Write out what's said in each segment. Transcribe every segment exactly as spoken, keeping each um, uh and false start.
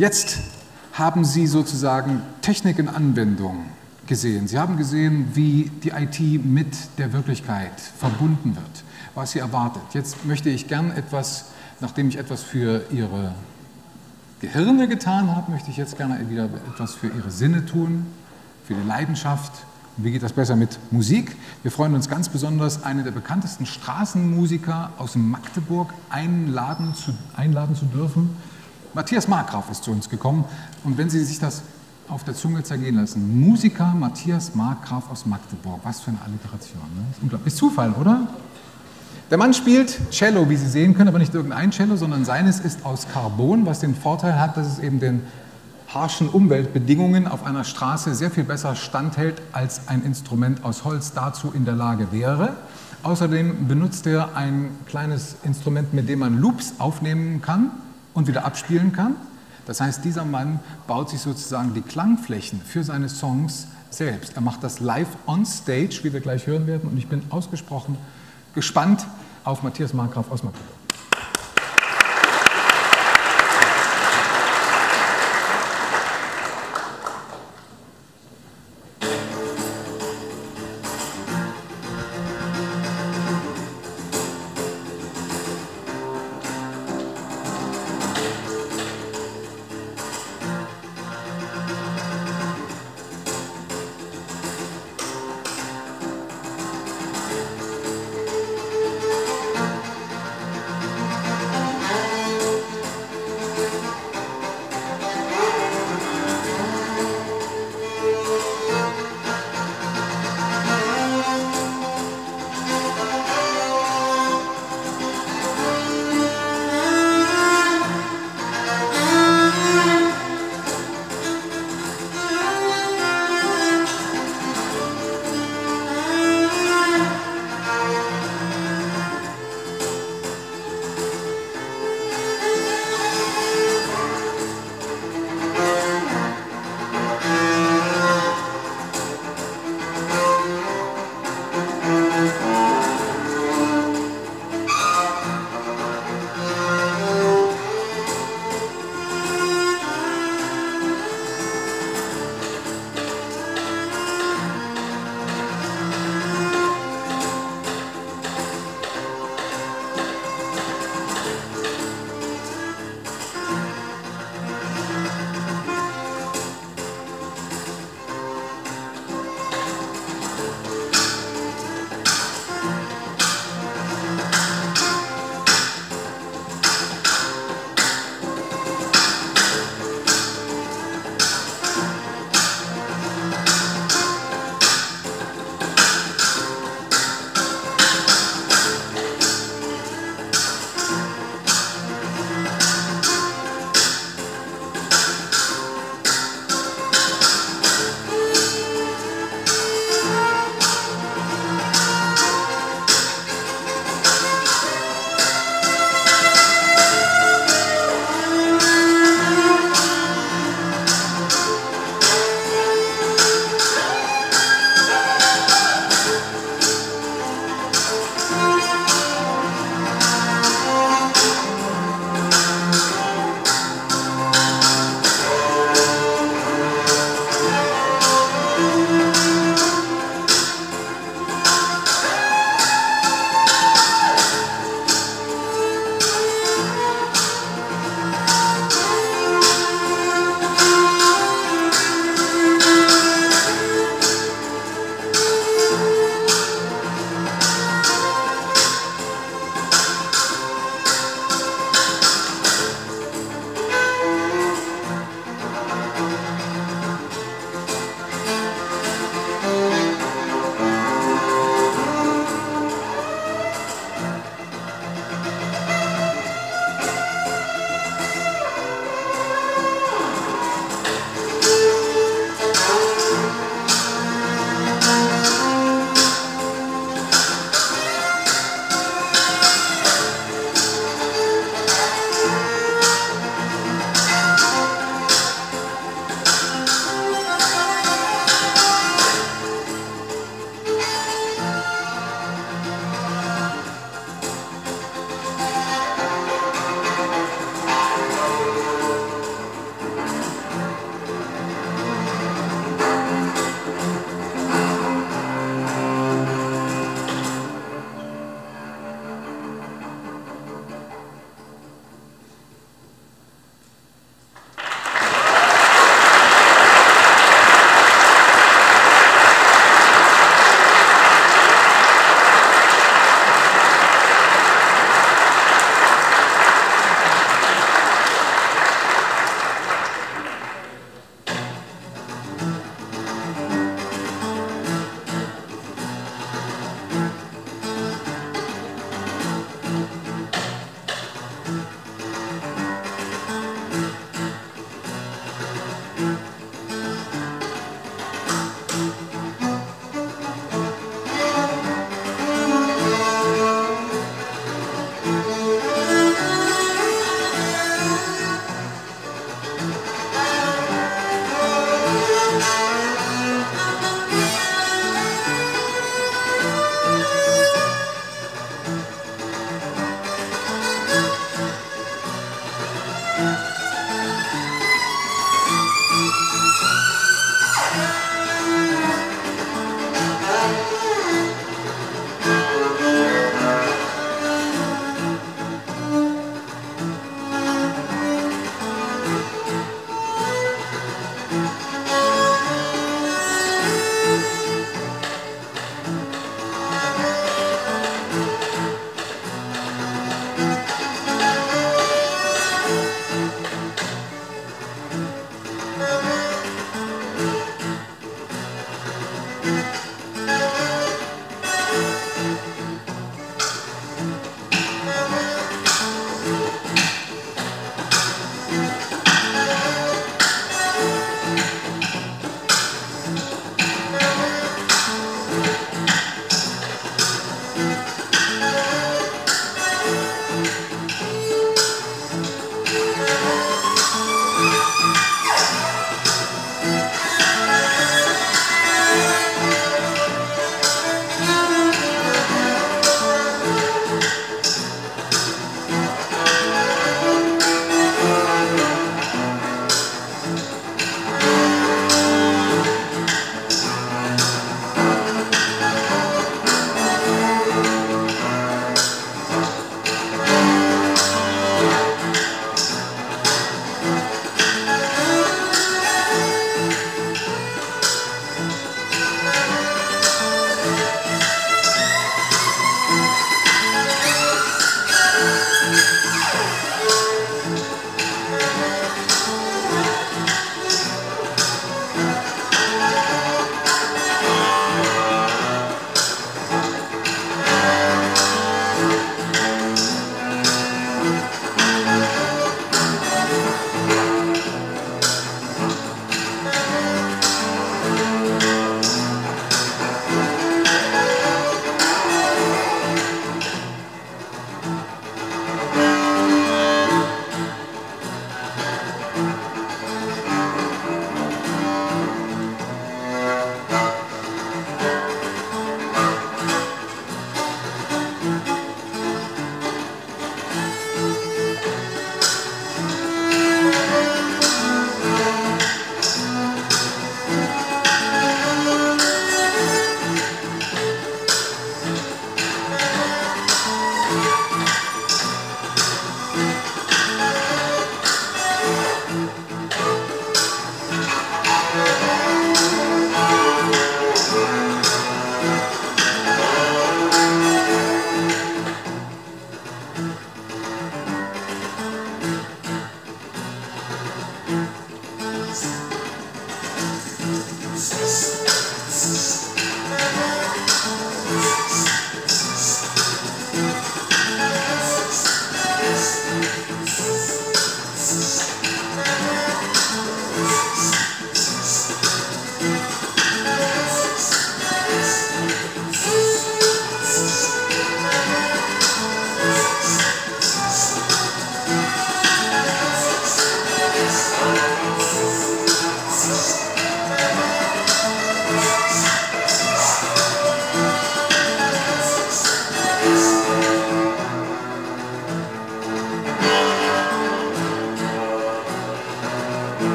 Jetzt haben Sie sozusagen Technik in Anwendung gesehen. Sie haben gesehen, wie die I T mit der Wirklichkeit verbunden wird, was Sie erwartet. Jetzt möchte ich gern etwas, nachdem ich etwas für Ihre Gehirne getan habe, möchte ich jetzt gerne wieder etwas für Ihre Sinne tun, für die Leidenschaft. Und wie geht das besser mit Musik? Wir freuen uns ganz besonders, einen der bekanntesten Straßenmusiker aus Magdeburg einladen zu, einladen zu dürfen. Matthias Markgraf ist zu uns gekommen. Und wenn Sie sich das auf der Zunge zergehen lassen, Musiker Matthias Markgraf aus Magdeburg, was für eine Alliteration. Ne? Das ist unglaublich. Ist Zufall, oder? Der Mann spielt Cello, wie Sie sehen können, aber nicht irgendein Cello, sondern seines ist aus Carbon, was den Vorteil hat, dass es eben den harschen Umweltbedingungen auf einer Straße sehr viel besser standhält, als ein Instrument aus Holz dazu in der Lage wäre. Außerdem benutzt er ein kleines Instrument, mit dem man Loops aufnehmen kann und wieder abspielen kann. Das heißt, dieser Mann baut sich sozusagen die Klangflächen für seine Songs selbst. Er macht das live on stage, wie wir gleich hören werden, und ich bin ausgesprochen gespannt auf Matthias Markgraf aus Magdeburg.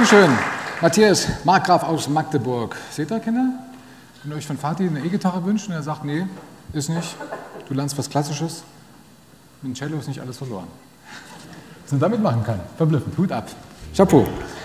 Dankeschön. Matthias Markgraf aus Magdeburg. Seht ihr, Kinder? Wenn ihr euch von Vati eine E-Gitarre wünscht und er sagt, nee, ist nicht, du lernst was Klassisches, mit dem Cello ist nicht alles verloren. Was man damit machen kann, verblüffend, Hut ab. Chapeau.